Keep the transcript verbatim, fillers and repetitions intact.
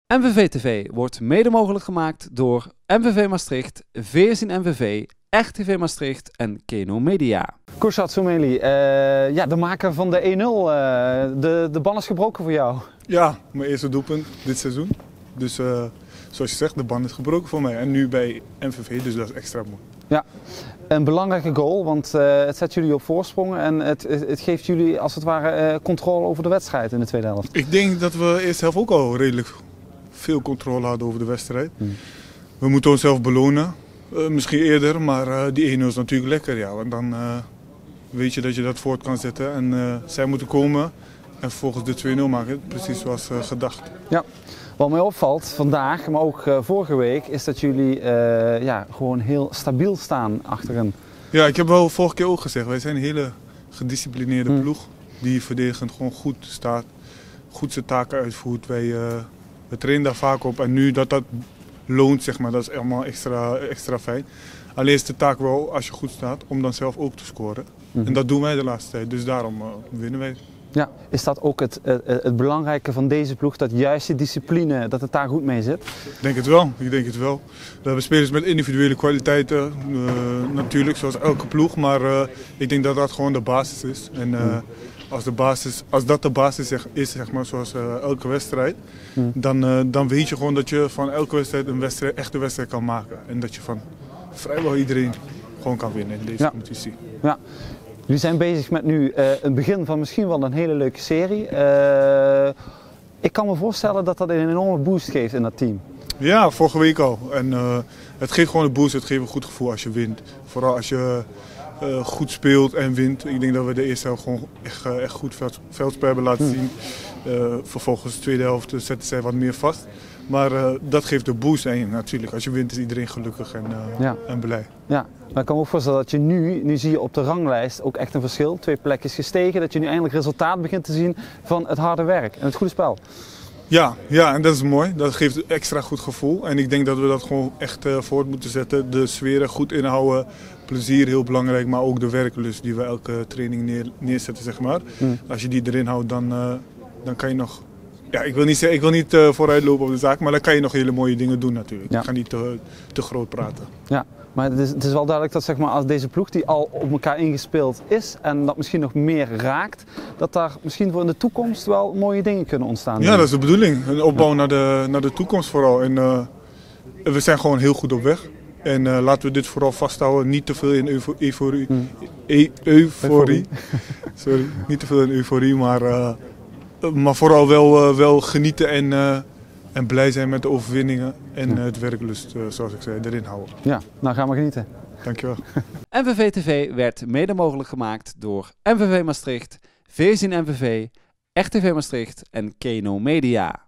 M V V T V wordt mede mogelijk gemaakt door M V V Maastricht, Veerzien M V V, R T V Maastricht en Keno Media. Kürşad Soumeli, uh, ja, de maker van de één nul, uh, de, de ban is gebroken voor jou. Ja, mijn eerste doelpunt dit seizoen. Dus uh, zoals je zegt, de ban is gebroken voor mij. En nu bij M V V, dus dat is extra mooi. Ja, een belangrijke goal, want uh, het zet jullie op voorsprong en het, het, het geeft jullie als het ware uh, controle over de wedstrijd in de tweede helft. Ik denk dat we de eerste helft ook al redelijk veel controle hadden over de wedstrijd. Hmm. We moeten onszelf belonen, uh, misschien eerder, maar uh, die één nul is natuurlijk lekker. Ja, want dan uh, weet je dat je dat voort kan zetten en uh, zij moeten komen en vervolgens de twee nul maken, precies zoals uh, gedacht. Ja. Wat mij opvalt vandaag, maar ook uh, vorige week, is dat jullie uh, ja, gewoon heel stabiel staan achterin. Ja, ik heb wel vorige keer ook gezegd, wij zijn een hele gedisciplineerde hmm. ploeg die verdedigend gewoon goed staat, goed zijn taken uitvoert. Wij, uh, we trainen daar vaak op en nu dat dat loont, zeg maar, dat is allemaal extra, extra fijn. Alleen is de taak wel, als je goed staat, om dan zelf ook te scoren. Hmm. En dat doen wij de laatste tijd, dus daarom uh, winnen wij. Ja, is dat ook het, het, het belangrijke van deze ploeg, dat juist die discipline, dat het daar goed mee zit? Ik denk het wel, ik denk het wel. We hebben spelers met individuele kwaliteiten, uh, natuurlijk, zoals elke ploeg, maar uh, ik denk dat dat gewoon de basis is. En uh, als, de basis, als dat de basis is, zeg maar, zoals uh, elke wedstrijd, hmm. dan, uh, dan weet je gewoon dat je van elke wedstrijd een wedstrijd, echte wedstrijd kan maken. En dat je van vrijwel iedereen gewoon kan winnen in deze ja. competitie. Ja. Jullie zijn bezig met nu uh, een begin van misschien wel een hele leuke serie. Uh, ik kan me voorstellen dat dat een enorme boost geeft in dat team. Ja, vorige week al. En uh, het geeft gewoon een boost, het geeft een goed gevoel als je wint. Vooral als je uh, goed speelt en wint. Ik denk dat we de eerste helft gewoon echt, uh, echt goed veld, veldspel hebben laten hmm. zien. Uh, vervolgens de tweede helft zetten zij wat meer vast. Maar uh, dat geeft de boost en natuurlijk, als je wint is iedereen gelukkig en, uh, ja. en blij. Ja, maar ik kan me ook voorstellen dat je nu, nu zie je op de ranglijst ook echt een verschil. Twee plekjes gestegen, dat je nu eindelijk resultaat begint te zien van het harde werk en het goede spel. Ja, ja, en dat is mooi. Dat geeft een extra goed gevoel. En ik denk dat we dat gewoon echt uh, voort moeten zetten. De sferen goed inhouden, plezier heel belangrijk, maar ook de werklust die we elke training neer, neerzetten, zeg maar. Hmm. Als je die erin houdt, dan, uh, dan kan je nog... Ja, ik wil niet, ik wil niet uh, vooruitlopen op de zaak, maar dan kan je nog hele mooie dingen doen natuurlijk. Ja. Ik ga niet te, te groot praten. Ja, maar het is, het is wel duidelijk dat, zeg maar, als deze ploeg die al op elkaar ingespeeld is en dat misschien nog meer raakt, dat daar misschien voor in de toekomst wel mooie dingen kunnen ontstaan. Ja, dat is de bedoeling. Een opbouw ja. naar, de, naar de toekomst vooral. En, uh, we zijn gewoon heel goed op weg. En uh, laten we dit vooral vasthouden. Niet te veel in euforie. euforie, hmm. e euforie. Sorry, niet te veel in euforie, maar... Uh, Maar vooral wel, uh, wel genieten en, uh, en blij zijn met de overwinningen en uh, het werklust, uh, zoals ik zei, erin houden. Ja, nou gaan we genieten. Dankjewel. M V V T V werd mede mogelijk gemaakt door M V V Maastricht, Veerzien M V V, R T V Maastricht en Keno Media.